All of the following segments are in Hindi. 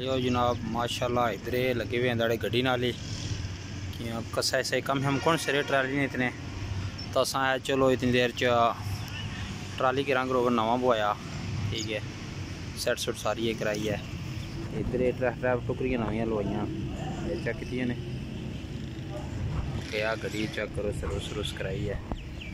लियो जनाब माशाल्लाह इधर लगे हुए हैं दाड़े गड्डी नाली कि अब कसा ऐसे कम हम कौन से रेट ट्राली ने इतने तो असा है चलो इतनी देर च ट्राली के रंग रोवर नवा बोया ठीक है सेट सुट सारी ये कराई है इधर ट्रैक टुकरियाँ नवियाँ लवाइया चेक की ने क्या गड्डी चेक करो सर्विस सुरुस कराई है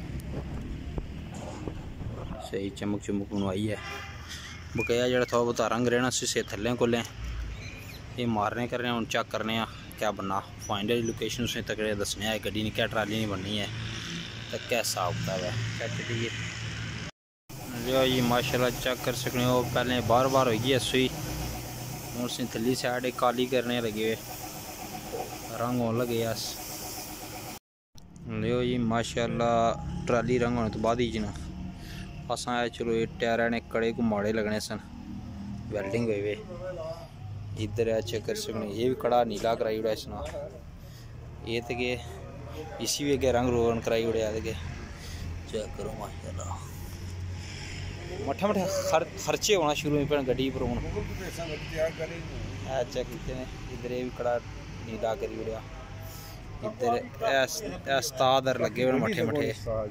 सही चमक चुमक बनवाई है बकाया जो थोड़ा बहुत रंग रहना से थले कोलें ये मारने करने हूँ चेक करने क्या बनना फाइनल लोकेशन उसने तकड़े दसने है गड्डी ने क्या ट्राली नहीं बननी है तो क्या हिसाब किताब है चेक करिए जो ये माशाल्लाह चेक कर सकते हो पहले बार बार होगी है सुई और उसने थली साइड काली करने लगे हुए रंग होने लगे अस लियो जी माशाल्लाह ट्राली रंग होने तो बाद ही जना असा चलो ये टायर ने कड़े को माड़े लगने सन वेल्डिंग हुए इधर है चेक कर सकते ये भी कड़ा नीला कराई उड़ा इसना ये तो के इसी भी अगे रंग रोगन कराई उड़े के चेक करो माशाल्लाह मठा मठा खर्चे होना शुरू हुए गड्डी पर हूँ चेक कितने इधर ये भी कड़ा नीला करी उड़िया इधर उस्ताद लगे हुए मठे मठे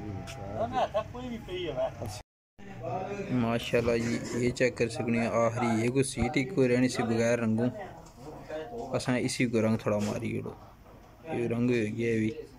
माशाल्लाह जी ये चेक कर सकते आखिरी ये कोई सीट ही कोई रहनी से बगैर रंगों असा इसी को रंग थोड़ा मारी उड़ो ये रंग हो गया भी